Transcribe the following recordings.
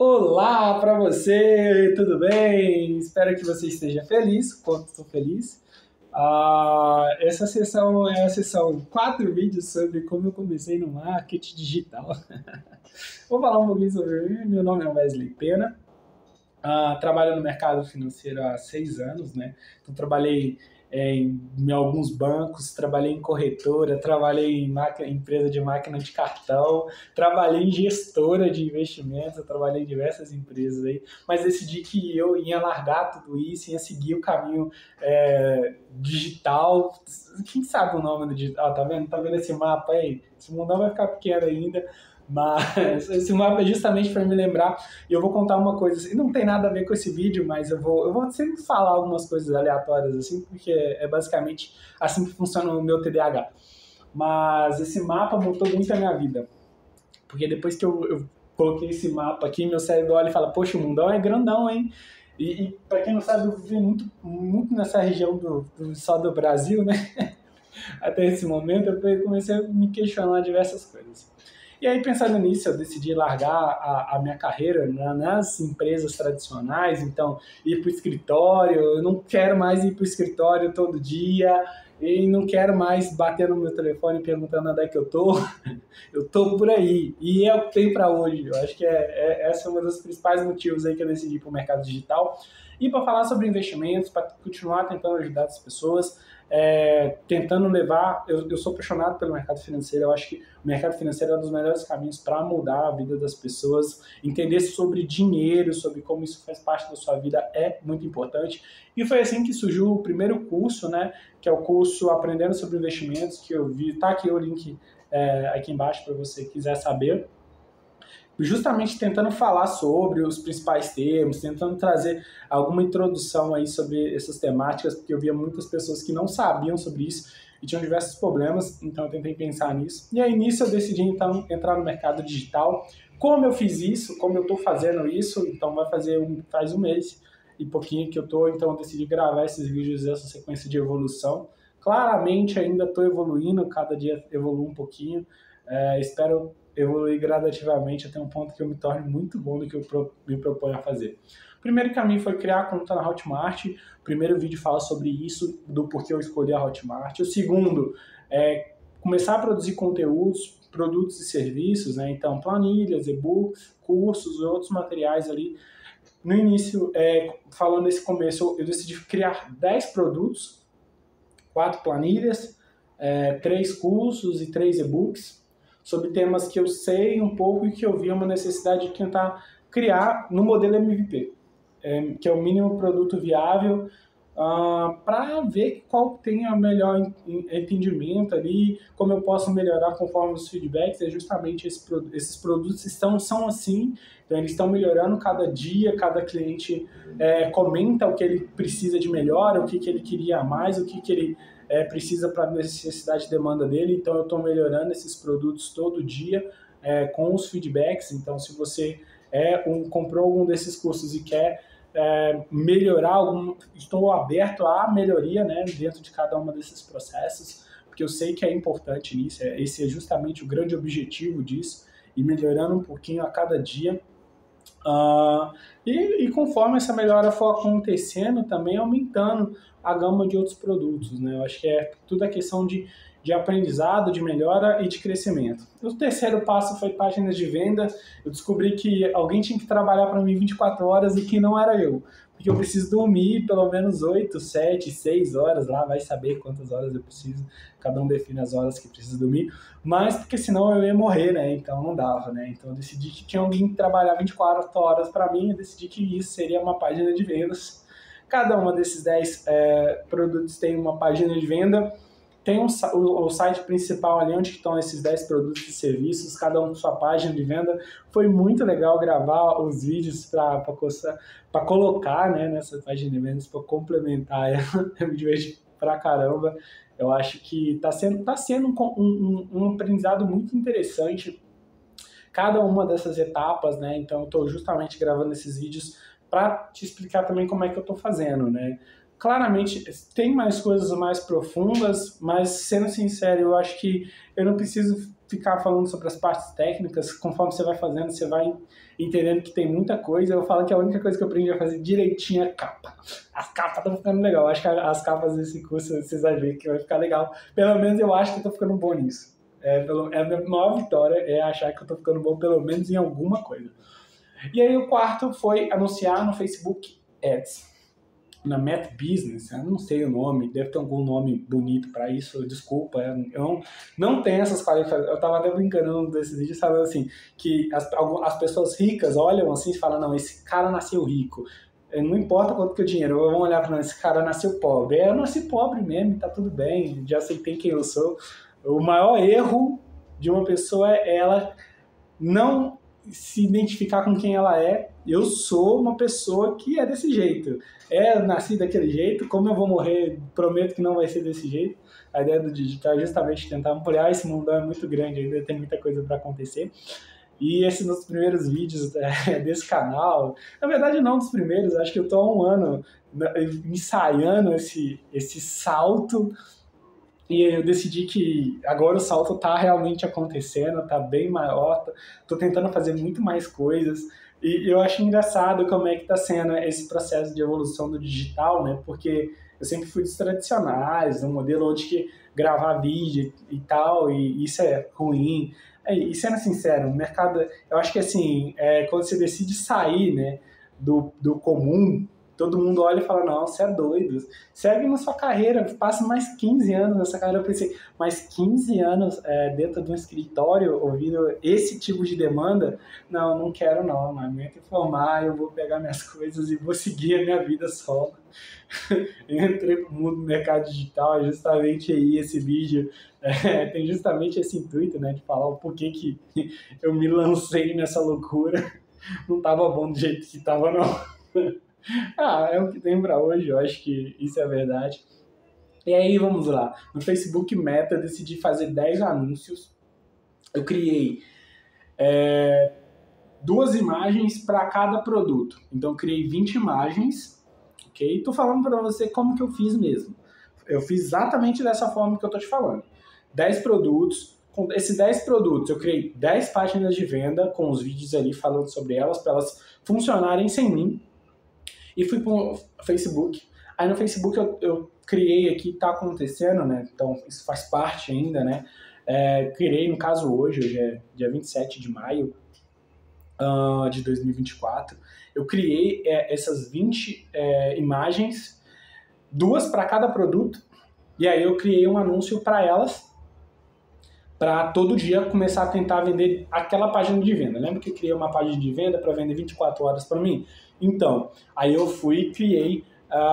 Olá para você, tudo bem? Espero que você esteja feliz, quanto estou feliz. Essa sessão é a sessão 4 vídeos sobre como eu comecei no marketing digital. Vou falar um pouquinho sobre mim. Meu nome é Wesley Pena. Trabalho no mercado financeiro há 6 anos, né? Então, trabalhei em alguns bancos, trabalhei em corretora, trabalhei em empresa de máquina de cartão, trabalhei em gestora de investimentos, eu trabalhei em diversas empresas aí, mas decidi que eu ia largar tudo isso, ia seguir o caminho digital. Quem sabe o nome do digital? Tá vendo? Tá vendo esse mapa aí? Esse mundão vai ficar pequeno ainda. Mas esse mapa é justamente para me lembrar, e eu vou contar uma coisa assim, não tem nada a ver com esse vídeo, mas eu vou sempre falar algumas coisas aleatórias assim, porque é basicamente assim que funciona o meu TDAH. Mas esse mapa mudou muito a minha vida, porque depois que eu coloquei esse mapa aqui, meu cérebro olha e fala, poxa, o mundão é grandão, hein? E para quem não sabe, eu vivi muito nessa região só do Brasil, né? Até esse momento eu comecei a me questionar diversas coisas. E aí, pensando nisso, eu decidi largar a minha carreira nas empresas tradicionais, então ir para o escritório. Eu não quero mais ir para o escritório todo dia e não quero mais bater no meu telefone perguntando onde é que eu tô. Eu tô por aí e é o que tem para hoje. Eu acho que essa é um dos principais motivos aí que eu decidi ir para o mercado digital. E para falar sobre investimentos, para continuar tentando ajudar as pessoas, tentando levar. Eu sou apaixonado pelo mercado financeiro. Eu acho que o mercado financeiro é um dos melhores caminhos para mudar a vida das pessoas. Entender sobre dinheiro, sobre como isso faz parte da sua vida é muito importante. E foi assim que surgiu o primeiro curso, né? Que é o curso Aprendendo sobre Investimentos, que eu vi. Tá aqui o link aqui embaixo para você quiser saber. Justamente tentando falar sobre os principais termos, tentando trazer alguma introdução aí sobre essas temáticas, porque eu via muitas pessoas que não sabiam sobre isso e tinham diversos problemas, então eu tentei pensar nisso. E aí nisso eu decidi então entrar no mercado digital. Como eu fiz isso, como eu estou fazendo isso, então faz um mês e pouquinho que eu estou, então eu decidi gravar esses vídeos, essa sequência de evolução. Claramente ainda estou evoluindo, cada dia evoluo um pouquinho, espero evoluir gradativamente até um ponto que eu me torne muito bom no que eu me proponho a fazer. O primeiro caminho foi criar a conta na Hotmart. O primeiro vídeo fala sobre isso, do porquê eu escolhi a Hotmart. O segundo é começar a produzir conteúdos, produtos e serviços, né? Então, planilhas, e-books, cursos e outros materiais ali. No início, falando nesse começo, eu decidi criar 10 produtos, 4 planilhas, 3 cursos e 3 e-books, sobre temas que eu sei um pouco e que eu vi uma necessidade de tentar criar no modelo MVP, que é o mínimo produto viável, para ver qual tem o melhor entendimento ali, como eu posso melhorar conforme os feedbacks. É justamente esses produtos são assim, então eles estão melhorando cada dia, cada cliente comenta o que ele precisa de melhor, o que ele queria mais, o que ele precisa para a necessidade e demanda dele. Então eu estou melhorando esses produtos todo dia com os feedbacks. Então se você comprou algum desses cursos e quer melhorar estou aberto à melhoria, né, dentro de cada um desses processos, porque eu sei que é importante nisso. Esse é justamente o grande objetivo disso, e melhorando um pouquinho a cada dia. E conforme essa melhora for acontecendo, também aumentando a gama de outros produtos, né? Eu acho que tudo a questão de aprendizado, de melhora e de crescimento. O terceiro passo foi páginas de venda. Eu descobri que alguém tinha que trabalhar para mim 24 horas e que não era eu, porque eu preciso dormir pelo menos 8, 7, 6 horas, lá vai saber quantas horas eu preciso, cada um define as horas que precisa dormir, mas porque senão eu ia morrer, né? Então não dava, né? Então eu decidi que tinha alguém que trabalhar 24 horas para mim, eu decidi que isso seria uma página de vendas. Cada uma desses 10 produtos tem uma página de venda. Tem o site principal ali, onde estão esses 10 produtos e serviços, cada um com sua página de venda. Foi muito legal gravar os vídeos para colocar, né, nessa página de vendas, para complementar ela. Eu me diverti pra caramba. Eu acho que está sendo um aprendizado muito interessante, cada uma dessas etapas, né? Então eu estou justamente gravando esses vídeos para te explicar também como é que eu estou fazendo, né? Claramente, tem mais coisas mais profundas, mas, sendo sincero, eu acho que eu não preciso ficar falando sobre as partes técnicas. Conforme você vai fazendo, você vai entendendo que tem muita coisa. Eu falo que a única coisa que eu aprendi a fazer direitinho é capa. As capas estão ficando legal. Acho que as capas desse curso vocês vão ver que vai ficar legal. Pelo menos eu acho que eu tô ficando bom nisso. A minha maior vitória é achar que eu tô ficando bom pelo menos em alguma coisa. E aí o quarto foi anunciar no Facebook Ads. Na Meta Business, eu não sei o nome, deve ter algum nome bonito para isso, desculpa, eu não tenho essas qualificações. Eu tava até brincando desses vídeos falando assim, que as pessoas ricas olham assim e falam, não, esse cara nasceu rico, não importa quanto que é o dinheiro, vão olhar para esse cara nasceu pobre. Eu nasci pobre mesmo, tá tudo bem, já aceitei quem eu sou. O maior erro de uma pessoa é ela não se identificar com quem ela é. Eu sou uma pessoa que é desse jeito. Eu nasci daquele jeito, como eu vou morrer, prometo que não vai ser desse jeito. A ideia do digital é justamente tentar ampliar esse mundão, é muito grande, ainda tem muita coisa para acontecer. E esses nos primeiros vídeos desse canal, na verdade não dos primeiros, acho que eu estou há um ano ensaiando esse salto. E eu decidi que agora o salto tá realmente acontecendo, tá bem maior, tô tentando fazer muito mais coisas. E eu acho engraçado como é que tá sendo esse processo de evolução do digital, né? Porque eu sempre fui dos tradicionais, um modelo onde que gravar vídeo e tal, e isso é ruim. E sendo sincero, o mercado, eu acho que assim, quando você decide sair, né, do comum, todo mundo olha e fala, não, você é doido, segue na sua carreira, passa mais 15 anos nessa carreira. Eu pensei, mais 15 anos dentro de um escritório, ouvindo esse tipo de demanda? Não quero não, mas me formar, eu vou pegar minhas coisas e vou seguir a minha vida solo. Eu entrei pro mundo do mercado digital, justamente aí esse vídeo tem justamente esse intuito, né, de falar o porquê que eu me lancei nessa loucura. Não tava bom do jeito que tava, não. É o que tem para hoje, eu acho que isso é verdade. E aí, vamos lá. No Facebook Meta, eu decidi fazer 10 anúncios. Eu criei 2 imagens para cada produto. Então, eu criei 20 imagens, ok? Tô falando para você como que eu fiz mesmo. Eu fiz exatamente dessa forma que eu tô te falando. 10 produtos. Com esses 10 produtos, eu criei 10 páginas de venda com os vídeos ali falando sobre elas, para elas funcionarem sem mim. E fui pro Facebook. Aí no Facebook eu criei aqui, tá acontecendo, né? Então isso faz parte ainda, né? Criei, no caso hoje é dia 27 de maio de 2024. Eu criei essas 20 imagens, 2 para cada produto. E aí eu criei um anúncio para elas, para todo dia começar a tentar vender aquela página de venda. Lembra que eu criei uma página de venda para vender 24 horas para mim? Então, aí eu fui e criei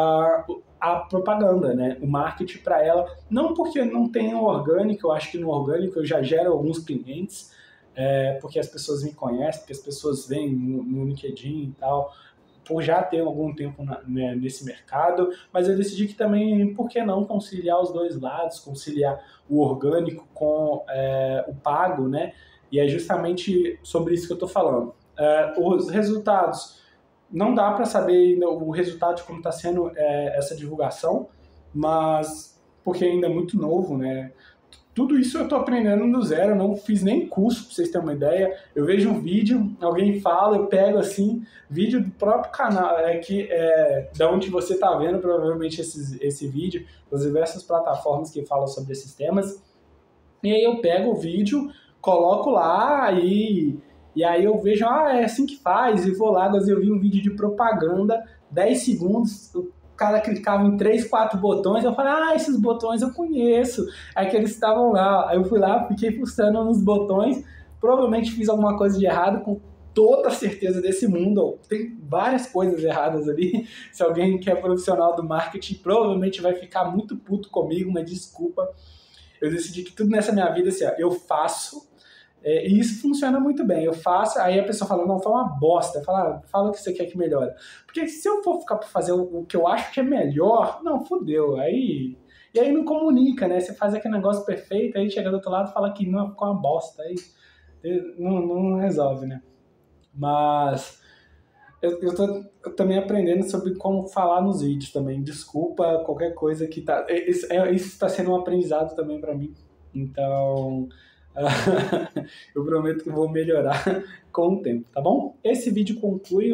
a propaganda, né? O marketing para ela. Não porque não tem o orgânico, eu acho que no orgânico eu já gero alguns clientes, porque as pessoas me conhecem, porque as pessoas veem no LinkedIn e tal, por já ter algum tempo nesse mercado, mas eu decidi que também, por que não conciliar os dois lados, conciliar o orgânico com o pago, né? E é justamente sobre isso que eu estou falando. Os resultados, não dá para saber ainda o resultado de como está sendo essa divulgação, mas porque ainda é muito novo, né? Tudo isso eu estou aprendendo do zero, eu não fiz nem curso, para vocês terem uma ideia. Eu vejo um vídeo, alguém fala, eu pego assim, vídeo do próprio canal, da onde você está vendo provavelmente esse vídeo, das diversas plataformas que falam sobre esses temas. E aí eu pego o vídeo, coloco lá e aí eu vejo, é assim que faz, e vou lá, mas eu vi um vídeo de propaganda, 10 segundos, o cara clicava em 3, 4 botões, eu falei, esses botões eu conheço, aí que eles estavam lá, aí eu fui lá, fiquei fuçando nos botões, provavelmente fiz alguma coisa de errado, com toda a certeza desse mundo, tem várias coisas erradas ali, se alguém que é profissional do marketing, provavelmente vai ficar muito puto comigo, mas desculpa, eu decidi que tudo nessa minha vida, assim, eu faço, e isso funciona muito bem. Eu faço, aí a pessoa fala, não, foi uma bosta. Fala o que você quer que melhore. Porque se eu for ficar para fazer o que eu acho que é melhor, não, fodeu. E aí não comunica, né? Você faz aquele negócio perfeito, aí chega do outro lado e fala que não, ficou uma bosta. Aí não resolve, né? Mas eu tô também aprendendo sobre como falar nos vídeos também. Desculpa qualquer coisa que tá... Isso está sendo um aprendizado também para mim. Então... Eu prometo que vou melhorar com o tempo, tá bom? Esse vídeo conclui o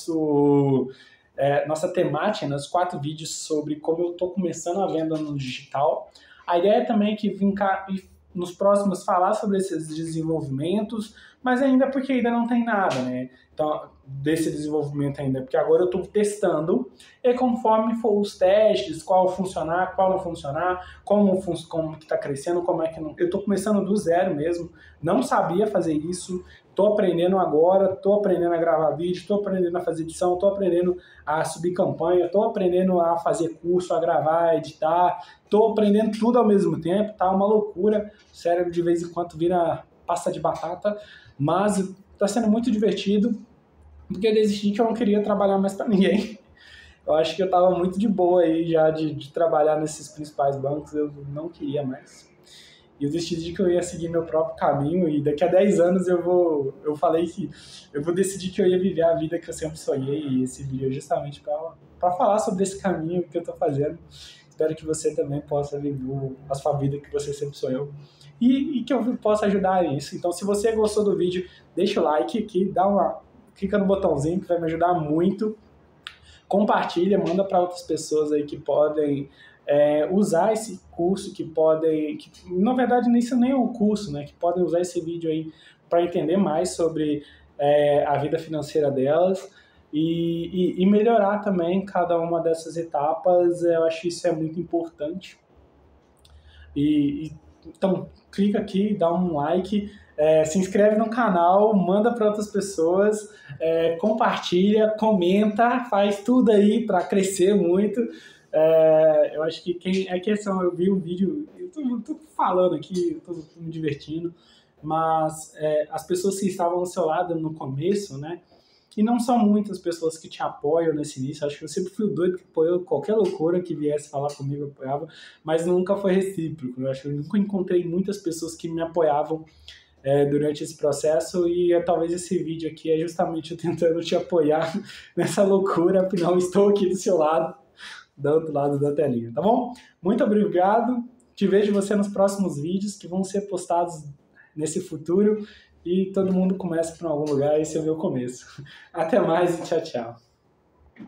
nossa temática, nos 4 vídeos sobre como eu estou começando a venda no digital. A ideia também é que vim cá e nos próximos falar sobre esses desenvolvimentos, mas ainda porque ainda não tem nada, né? Então, desse desenvolvimento ainda, porque agora eu estou testando e conforme for os testes, qual funcionar, qual não funcionar, como que está crescendo, como é que não... Eu estou começando do zero mesmo, não sabia fazer isso, estou aprendendo agora, estou aprendendo a gravar vídeo, estou aprendendo a fazer edição, estou aprendendo a subir campanha, estou aprendendo a fazer curso, a gravar, a editar, estou aprendendo tudo ao mesmo tempo, tá uma loucura, o cérebro de vez em quando vira pasta de batata, mas está sendo muito divertido, porque eu decidi que eu não queria trabalhar mais para ninguém. Eu acho que eu estava muito de boa aí já de trabalhar nesses principais bancos, eu não queria mais. E eu decidi que eu ia seguir meu próprio caminho e daqui a 10 anos eu falei que eu vou decidir que eu ia viver a vida que eu sempre sonhei e esse vídeo é justamente para falar sobre esse caminho que eu estou fazendo. Espero que você também possa viver a sua vida que você sempre sonhou e que eu possa ajudar nisso. Então, se você gostou do vídeo, deixa o like aqui, clica no botãozinho que vai me ajudar muito. Compartilha, manda para outras pessoas aí que podem usar esse curso, na verdade isso nem é um curso, né? Que podem usar esse vídeo aí para entender mais sobre a vida financeira delas e melhorar também cada uma dessas etapas. Eu acho que isso é muito importante. Então, clica aqui, dá um like, se inscreve no canal, manda para outras pessoas, compartilha, comenta, faz tudo aí para crescer muito. Eu acho que eu vi um vídeo, eu tô falando aqui, eu tô me divertindo, mas as pessoas que estavam ao seu lado no começo, né? E não são muitas pessoas que te apoiam nesse início. Acho que eu sempre fui o doido que apoiou qualquer loucura que viesse falar comigo, eu apoiava, mas nunca foi recíproco. Eu acho que eu nunca encontrei muitas pessoas que me apoiavam durante esse processo e talvez esse vídeo aqui é justamente eu tentando te apoiar nessa loucura, afinal estou aqui do seu lado, do outro lado da telinha, tá bom? Muito obrigado, te vejo você nos próximos vídeos que vão ser postados nesse futuro e todo mundo começa por algum lugar, esse é o meu começo. Até mais e tchau, tchau.